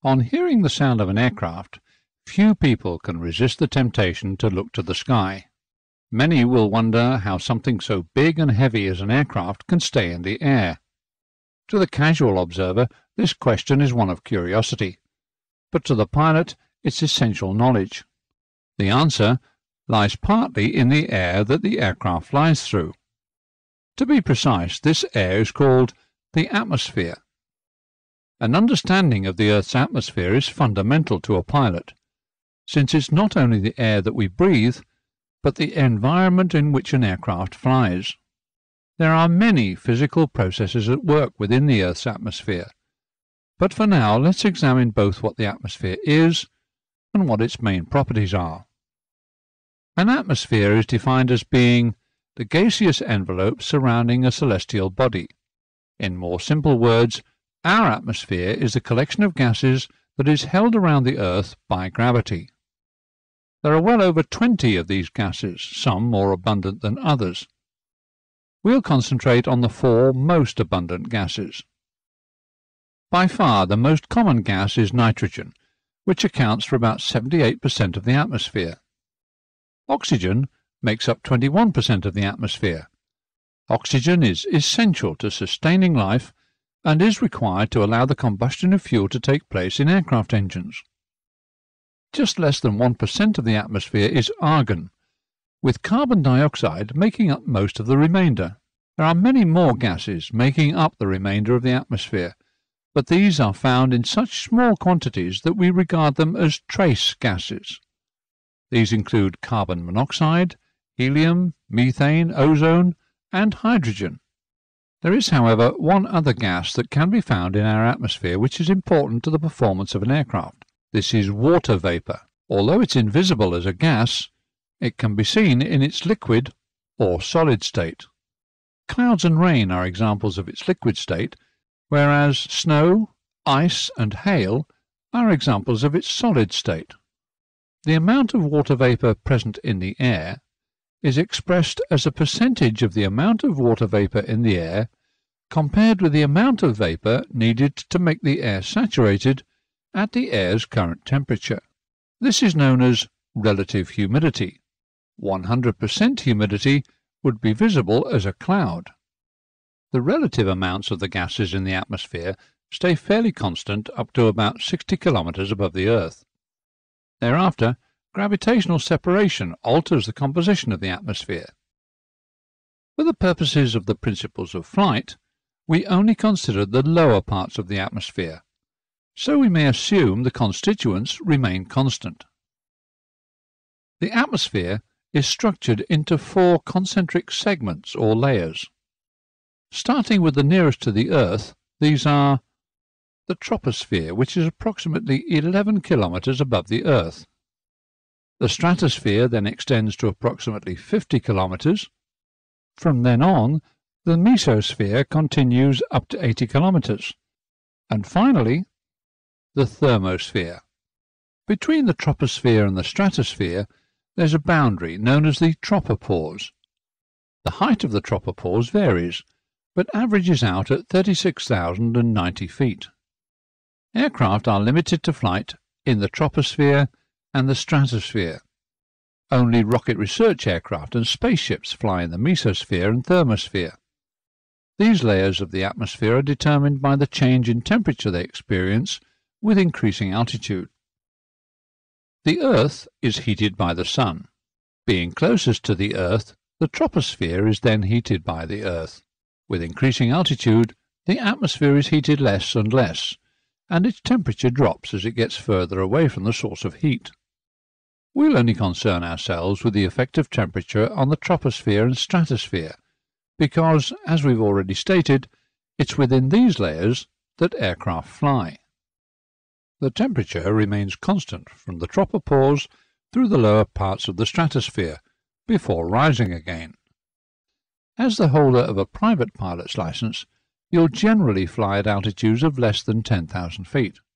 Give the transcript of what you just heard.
On hearing the sound of an aircraft, few people can resist the temptation to look to the sky. Many will wonder how something so big and heavy as an aircraft can stay in the air. To the casual observer, this question is one of curiosity, but to the pilot it's essential knowledge. The answer lies partly in the air that the aircraft flies through. To be precise, this air is called the atmosphere. An understanding of the Earth's atmosphere is fundamental to a pilot, since it's not only the air that we breathe, but the environment in which an aircraft flies. There are many physical processes at work within the Earth's atmosphere, but for now let's examine both what the atmosphere is and what its main properties are. An atmosphere is defined as being the gaseous envelope surrounding a celestial body. In more simple words, our atmosphere is a collection of gases that is held around the Earth by gravity. There are well over 20 of these gases, some more abundant than others. We'll concentrate on the 4 most abundant gases. By far the most common gas is nitrogen, which accounts for about 78% of the atmosphere. Oxygen makes up 21% of the atmosphere. Oxygen is essential to sustaining life and is required to allow the combustion of fuel to take place in aircraft engines. Just less than 1% of the atmosphere is argon, with carbon dioxide making up most of the remainder. There are many more gases making up the remainder of the atmosphere, but these are found in such small quantities that we regard them as trace gases. These include carbon monoxide, helium, methane, ozone, and hydrogen. There is, however, one other gas that can be found in our atmosphere which is important to the performance of an aircraft. This is water vapour. Although it's invisible as a gas, it can be seen in its liquid or solid state. Clouds and rain are examples of its liquid state, whereas snow, ice and hail are examples of its solid state. The amount of water vapour present in the air is expressed as a percentage of the amount of water vapour in the air compared with the amount of vapour needed to make the air saturated at the air's current temperature. This is known as relative humidity. 100% humidity would be visible as a cloud. The relative amounts of the gases in the atmosphere stay fairly constant up to about 60 kilometers above the Earth. Thereafter, gravitational separation alters the composition of the atmosphere. For the purposes of the principles of flight, we only consider the lower parts of the atmosphere, so we may assume the constituents remain constant. The atmosphere is structured into 4 concentric segments or layers. Starting with the nearest to the Earth, these are the troposphere, which is approximately 11 kilometers above the Earth. The stratosphere then extends to approximately 50 kilometers. From then on, the mesosphere continues up to 80 kilometers. And finally, the thermosphere. Between the troposphere and the stratosphere, there's a boundary known as the tropopause. The height of the tropopause varies, but averages out at 36,090 feet. Aircraft are limited to flight in the troposphere and the stratosphere. Only rocket research aircraft and spaceships fly in the mesosphere and thermosphere. These layers of the atmosphere are determined by the change in temperature they experience with increasing altitude. The Earth is heated by the Sun. Being closest to the Earth, the troposphere is then heated by the Earth. With increasing altitude, the atmosphere is heated less and less, and its temperature drops as it gets further away from the source of heat. We'll only concern ourselves with the effect of temperature on the troposphere and stratosphere, because, as we've already stated, it's within these layers that aircraft fly. The temperature remains constant from the tropopause through the lower parts of the stratosphere, before rising again. As the holder of a private pilot's license, you'll generally fly at altitudes of less than 10,000 feet.